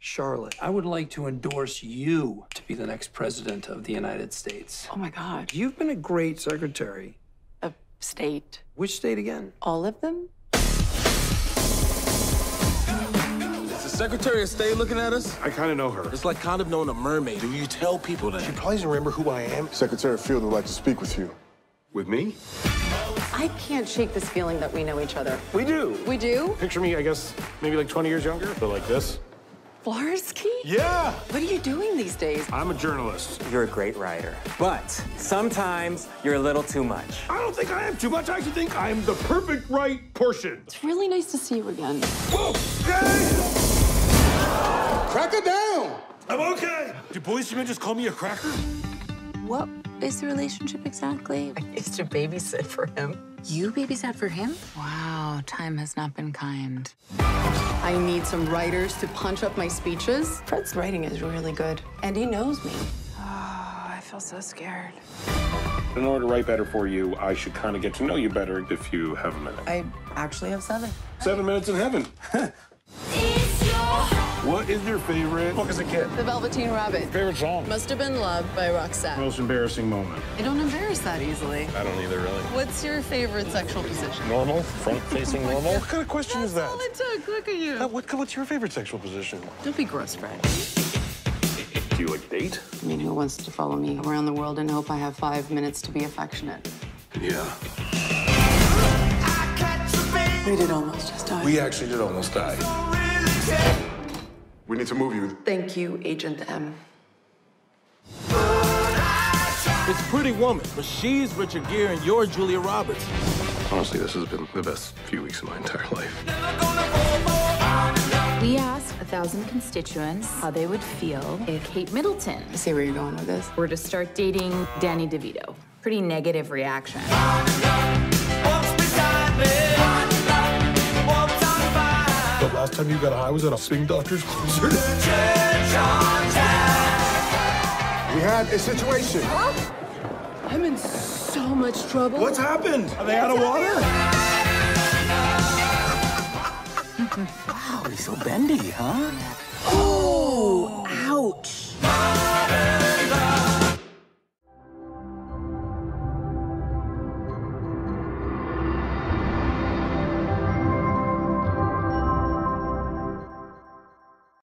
Charlotte, I would like to endorse you to be the next president of the United States. Oh my God. You've been a great secretary. A state. Which state again? All of them? Is the Secretary of State looking at us? I kind of know her. It's like kind of knowing a mermaid. Do you tell people that? She probably doesn't remember who I am. Secretary Field would like to speak with you. With me? I can't shake this feeling that we know each other. We do. We do? Picture me, I guess, maybe like 20 years younger, but like this. Flarsky? Yeah! What are you doing these days? I'm a journalist. You're a great writer, but sometimes you're a little too much. I don't think I am too much. I actually think I'm the perfect right portion. It's really nice to see you again. Okay! Crack it down! I'm okay. Do policemen just call me a cracker? What is the relationship exactly? I used to babysit for him. You babysat for him? Wow, time has not been kind. I need some writers to punch up my speeches. Fred's writing is really good, and he knows me. Oh, I feel so scared. In order to write better for you, I should kind of get to know you better if you have a minute. I actually have 7. 7 minutes in heaven. What is your favorite book as a kid? The Velveteen Rabbit. Favorite song? Must Have Been Love by Roxette. Most embarrassing moment? I don't embarrass that easily. I don't either, really. What's your favorite sexual position? Normal? Front-facing normal? What kind of question is that? All it took. Look at you. What's your favorite sexual position? Don't be gross, Fred. Do you, like, date? I mean, who wants to follow me around the world and hope I have 5 minutes to be affectionate? Yeah. We did almost just die. We actually did almost die. We need to move you. Thank you, Agent M. It's Pretty Woman, but she's Richard Gere and you're Julia Roberts. Honestly, this has been the best few weeks of my entire life. We asked 1,000 constituents how they would feel if Kate Middleton I see where you're going with this. were to start dating Danny DeVito. Pretty negative reaction. The last time you got high was at a Swing Doctors concert. We had a situation. I'm in so much trouble. What's happened? Are they out of water? Wow, he's so bendy, huh?